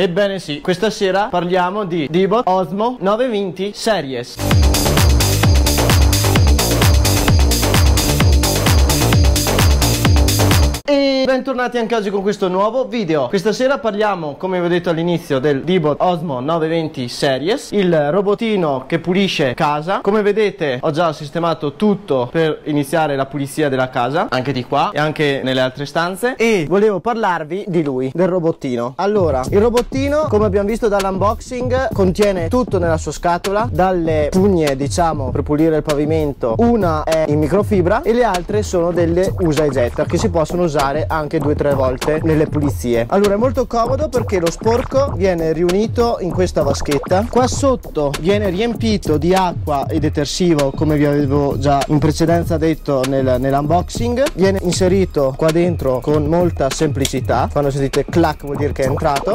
Ebbene sì, questa sera parliamo di D-Bot Osmo 920 Series. E bentornati anche oggi con questo nuovo video. Questa sera parliamo, come vi ho detto all'inizio, del D-Bot Osmo 920 Series, il robotino che pulisce casa. Come vedete ho già sistemato tutto per iniziare la pulizia della casa, anche di qua e anche nelle altre stanze, e volevo parlarvi di lui, del robottino. Allora, il robottino, come abbiamo visto dall'unboxing, contiene tutto nella sua scatola, dalle pugne diciamo per pulire il pavimento, una è in microfibra e le altre sono delle usa e getta che si possono usare anche 2-3 volte nelle pulizie. Allora è molto comodo perché lo sporco viene riunito in questa vaschetta, qua sotto viene riempito di acqua e detersivo, come vi avevo già in precedenza detto nell'unboxing, viene inserito qua dentro con molta semplicità. Quando sentite clac vuol dire che è entrato.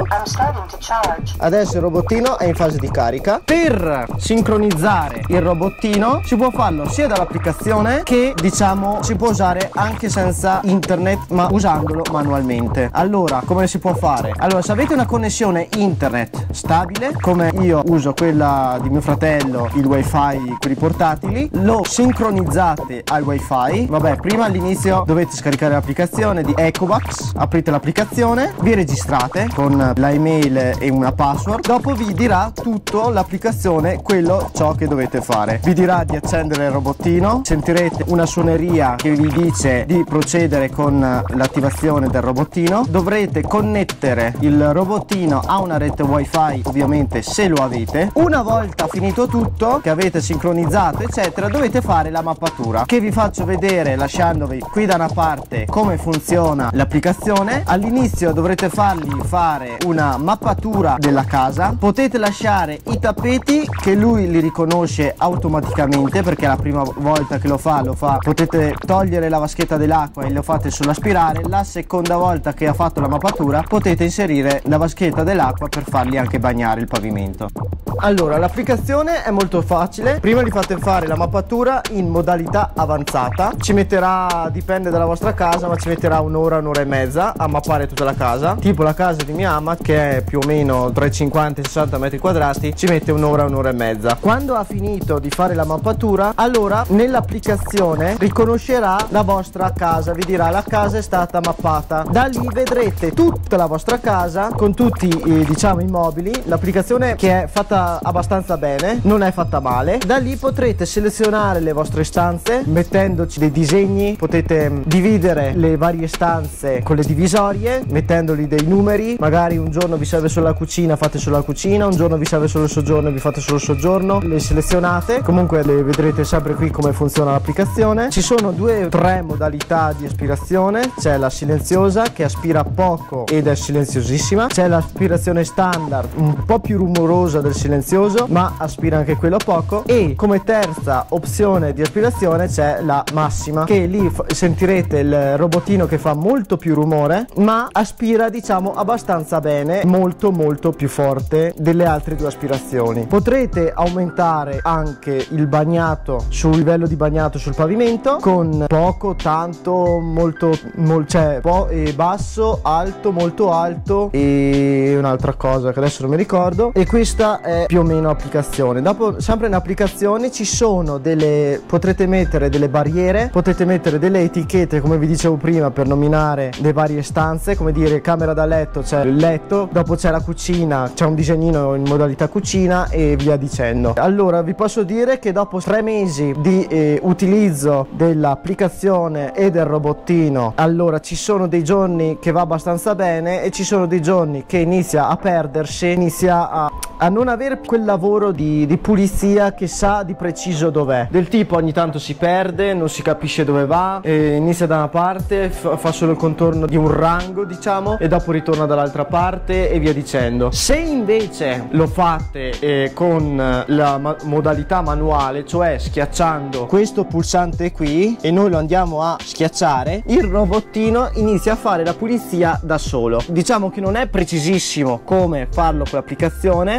Adesso il robottino è in fase di carica. Per sincronizzare il robottino si può farlo sia dall'applicazione che diciamo si può usare anche senza internet ma usandolo manualmente. Allora come si può fare? Allora, se avete una connessione internet stabile, come io uso quella di mio fratello, il wifi, quelli portatili, lo sincronizzate al wifi. Vabbè, prima all'inizio dovete scaricare l'applicazione di Ecobox, aprite l'applicazione, vi registrate con la email e una password, dopo vi dirà tutto l'applicazione, ciò che dovete fare. Vi dirà di accendere il robottino, sentirete una suoneria che vi dice di procedere con l'attivazione del robottino. Dovrete connettere il robottino a una rete wifi, ovviamente se lo avete. Una volta finito tutto, che avete sincronizzato eccetera, dovete fare la mappatura, che vi faccio vedere lasciandovi qui da una parte come funziona l'applicazione. All'inizio dovrete fargli fare una mappatura della casa, potete lasciare i tappeti che lui li riconosce automaticamente perché è la prima volta che lo fa, potete togliere la vaschetta dell'acqua e lo fate sull'aspirare. La seconda volta che ha fatto la mappatura potete inserire la vaschetta dell'acqua per fargli anche bagnare il pavimento. Allora, l'applicazione è molto facile. Prima gli fate fare la mappatura in modalità avanzata, ci metterà, dipende dalla vostra casa, ma ci metterà un'ora e mezza a mappare tutta la casa. Tipo la casa di mia ama, che è più o meno tra i 50 e i 60 metri quadrati, ci mette un'ora e mezza. Quando ha finito di fare la mappatura, allora nell'applicazione riconoscerà la vostra casa, vi dirà la casa è stata mappata. Da lì vedrete tutta la vostra casa con tutti diciamo i mobili. L'applicazione, che è fatta abbastanza bene, non è fatta male. Da lì potrete selezionare le vostre stanze mettendoci dei disegni, potete dividere le varie stanze con le divisorie mettendoli dei numeri. Magari un giorno vi serve solo la cucina, fate solo la cucina, un giorno vi serve solo il soggiorno e vi fate solo il soggiorno. Le selezionate, comunque le vedrete sempre qui come funziona l'applicazione. Ci sono 2-3 modalità di aspirazione, c'è la silenziosa che aspira poco ed è silenziosissima, c'è l'aspirazione standard un po' più rumorosa del silenzioso ma aspira anche quello poco, e come terza opzione di aspirazione c'è la massima, che lì sentirete il robotino che fa molto più rumore ma aspira diciamo abbastanza bene, molto più forte delle altre due aspirazioni. Potrete aumentare anche il bagnato, sul livello di bagnato sul pavimento, con poco, tanto, molto cioè basso, alto, molto alto e un'altra cosa che adesso non mi ricordo. E questa è più o meno applicazione. Dopo, sempre in applicazione ci sono potrete mettere delle barriere, potete mettere delle etichette come vi dicevo prima per nominare le varie stanze, come dire camera da letto, c'è il letto, dopo c'è la cucina, c'è un disegnino in modalità cucina e via dicendo. Allora vi posso dire che dopo 3 mesi di utilizzo dell'applicazione e del robottino, allora ci sono dei giorni che va abbastanza bene e ci sono dei giorni che inizia a perdersi, inizia a non avere quel lavoro di pulizia che sa di preciso dov'è, del tipo ogni tanto si perde, non si capisce dove va, inizia da una parte, fa solo il contorno di un rango diciamo e dopo ritorna dall'altra parte e via dicendo. Se invece lo fate con la modalità manuale, cioè schiacciando questo pulsante qui e noi lo andiamo a schiacciare, il robottino inizia a fare la pulizia da solo. Diciamo che non è precisissimo come farlo con l'applicazione,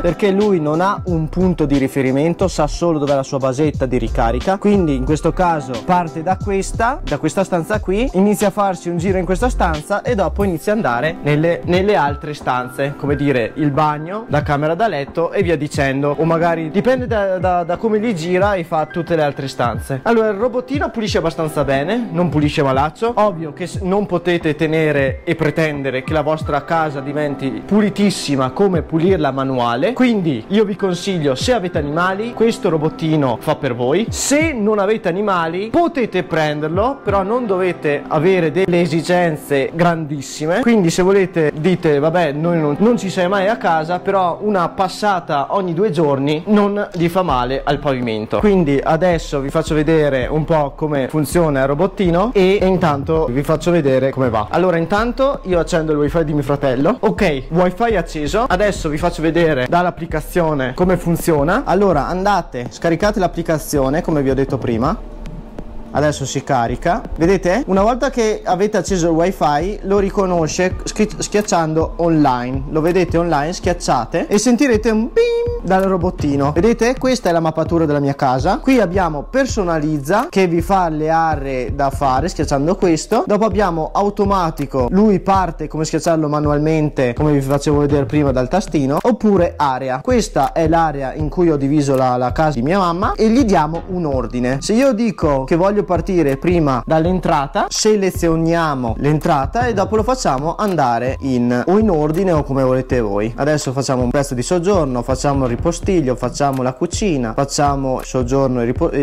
perché lui non ha un punto di riferimento, sa solo dov'è la sua basetta di ricarica. Quindi in questo caso parte da questa stanza qui, inizia a farsi un giro in questa stanza e dopo inizia ad andare nelle altre stanze, come dire il bagno, la camera da letto e via dicendo, o magari dipende da come li gira e fa tutte le altre stanze. Allora il robottino pulisce abbastanza bene, non pulisce malaccio. Ovvio che non potete tenere e pretendere che la vostra casa diventi pulitissima come pulirla manuale, quindi io vi consiglio, se avete animali, questo robottino fa per voi. Se non avete animali potete prenderlo, però non dovete avere delle esigenze grandissime, quindi se volete dite vabbè noi non ci sei mai a casa, però una passata ogni 2 giorni non gli fa male al pavimento. Quindi adesso vi faccio vedere un po' come funziona il robottino e intanto vi faccio vedere come va. Allora intanto io accendo il wifi di mio fratello. Ok, wifi acceso. Adesso vi faccio vedere dall'applicazione come funziona. Allora andate, scaricate l'applicazione come vi ho detto prima. Adesso si carica, vedete? Una volta che avete acceso il wifi lo riconosce schiacciando online. Lo vedete online, schiacciate e sentirete un ping dal robottino. Vedete? Questa è la mappatura della mia casa. Qui abbiamo personalizza che vi fa le aree da fare schiacciando questo. Dopo abbiamo automatico, lui parte come schiacciarlo manualmente come vi facevo vedere prima dal tastino, oppure area. Questa è l'area in cui ho diviso la casa di mia mamma e gli diamo un ordine. Se io dico che voglio partire prima dall'entrata, selezioniamo l'entrata e dopo lo facciamo andare in ordine o come volete voi. Adesso facciamo un pezzo di soggiorno, facciamo il ripostiglio, facciamo la cucina, facciamo soggiorno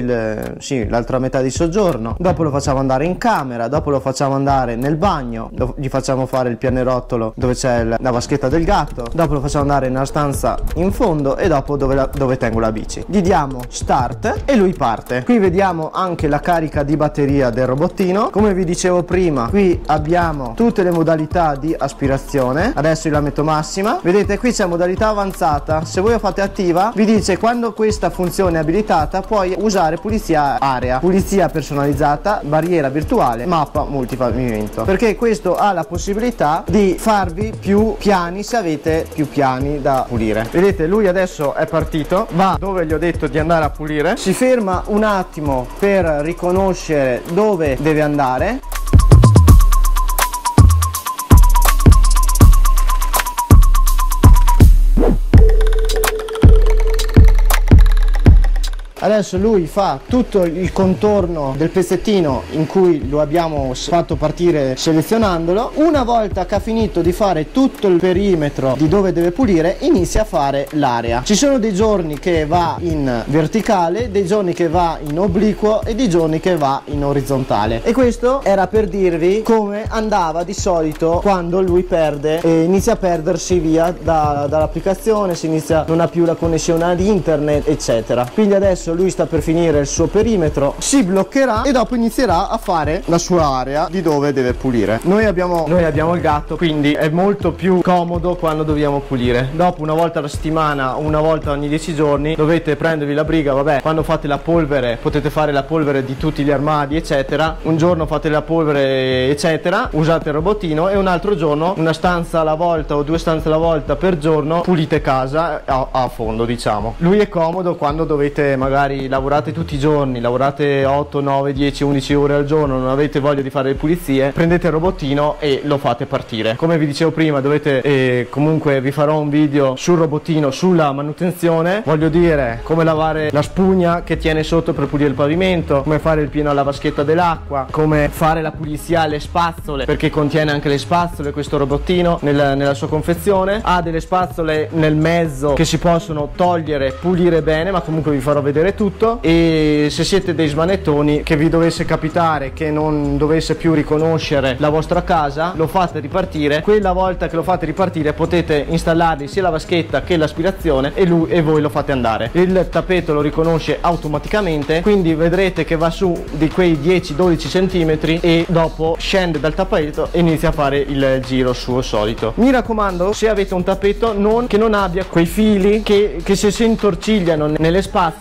l'altra metà di soggiorno, dopo lo facciamo andare in camera, dopo lo facciamo andare nel bagno, gli facciamo fare il pianerottolo dove c'è la vaschetta del gatto, dopo lo facciamo andare nella stanza in fondo e dopo dove tengo la bici. Gli diamo start e lui parte. Qui vediamo anche la carica di batteria del robottino. Come vi dicevo prima, qui abbiamo tutte le modalità di aspirazione. Adesso io la metto massima. Vedete, qui c'è modalità avanzata. Se voi la fate attiva vi dice quando questa funzione è abilitata puoi usare pulizia area, pulizia personalizzata, barriera virtuale, mappa multipavimento, perché questo ha la possibilità di farvi più piani se avete più piani da pulire. Vedete, lui adesso è partito, va dove gli ho detto di andare a pulire, si ferma un attimo per riconoscere dove deve andare. Adesso lui fa tutto il contorno del pezzettino in cui lo abbiamo fatto partire selezionandolo. Una volta che ha finito di fare tutto il perimetro di dove deve pulire, inizia a fare l'area. Ci sono dei giorni che va in verticale, dei giorni che va in obliquo e dei giorni che va in orizzontale. E questo era per dirvi come andava di solito quando lui perde e inizia a perdersi via dall'applicazione, non ha più la connessione ad internet, eccetera. Quindi adesso lui sta per finire il suo perimetro, si bloccherà e dopo inizierà a fare la sua area di dove deve pulire. Noi abbiamo il gatto, quindi è molto più comodo quando dobbiamo pulire. Dopo una volta alla settimana, una volta ogni 10 giorni dovete prendervi la briga. Vabbè, quando fate la polvere potete fare la polvere di tutti gli armadi eccetera. Un giorno fate la polvere eccetera, usate il robottino, e un altro giorno, una stanza alla volta o 2 stanze alla volta per giorno, pulite casa a fondo, diciamo. Lui è comodo quando dovete magari lavorate tutti i giorni, lavorate 8, 9, 10, 11 ore al giorno, non avete voglia di fare le pulizie, prendete il robottino e lo fate partire. Come vi dicevo prima, comunque vi farò un video sul robottino, sulla manutenzione, voglio dire come lavare la spugna che tiene sotto per pulire il pavimento, come fare il pieno alla vaschetta dell'acqua, come fare la pulizia alle spazzole, perché contiene anche le spazzole questo robottino nella sua confezione. Ha delle spazzole nel mezzo che si possono togliere, pulire bene, ma comunque vi farò vedere tutto. E se siete dei smanettoni, che vi dovesse capitare che non dovesse più riconoscere la vostra casa, lo fate ripartire. Quella volta che lo fate ripartire potete installargli sia la vaschetta che l'aspirazione e voi lo fate andare. Il tappeto lo riconosce automaticamente, quindi vedrete che va su di quei 10-12 cm e dopo scende dal tappeto e inizia a fare il giro suo solito. Mi raccomando, se avete un tappeto che non abbia quei fili che se si intorcigliano nelle spazzole si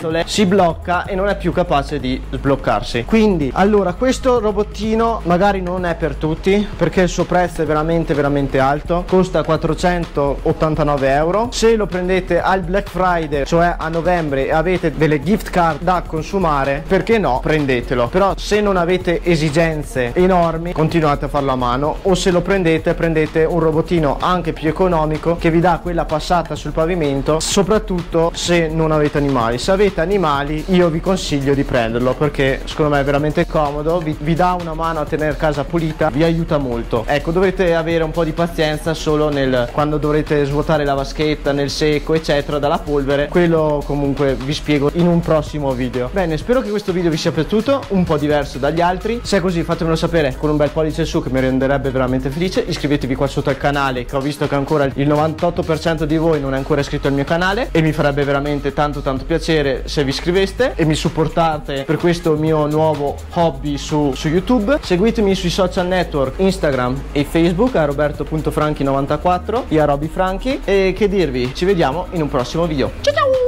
si blocca e non è più capace di sbloccarsi. Quindi allora questo robottino magari non è per tutti, perché il suo prezzo è veramente alto, costa 489 euro. Se lo prendete al Black Friday, cioè a novembre, e avete delle gift card da consumare, perché no, prendetelo. Però se non avete esigenze enormi, continuate a farlo a mano, o se lo prendete un robottino anche più economico che vi dà quella passata sul pavimento, soprattutto se non avete animali. Se avete animali io vi consiglio di prenderlo, perché secondo me è veramente comodo, vi dà una mano a tenere casa pulita, vi aiuta molto. Ecco, dovete avere un po' di pazienza solo quando dovrete svuotare la vaschetta nel secco eccetera dalla polvere, quello comunque vi spiego in un prossimo video. Bene, spero che questo video vi sia piaciuto, un po' diverso dagli altri. Se è così fatemelo sapere con un bel pollice su, che mi renderebbe veramente felice. Iscrivetevi qua sotto al canale, che ho visto che ancora il 98% di voi non è ancora iscritto al mio canale, e mi farebbe veramente tanto piacere se vi iscriveste e mi supportate per questo mio nuovo hobby su YouTube. Seguitemi sui social network Instagram e Facebook a roberto.franchi94 e a Roby Franchi, e che dirvi, ci vediamo in un prossimo video. Ciao ciao!